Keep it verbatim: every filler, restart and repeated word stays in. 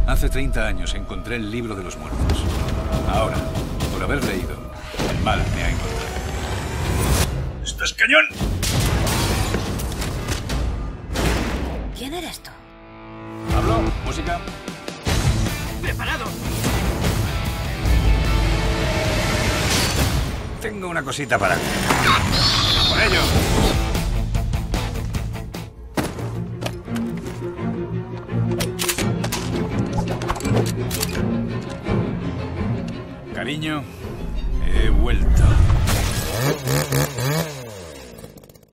Hace treinta años encontré el libro de los muertos. Ahora, por haber leído, el mal me ha encontrado. ¡Esto es cañón! ¿Quién eres tú? Pablo, música. ¡Preparado! Tengo una cosita para ti. ¡Por ello! Cariño, he vuelto.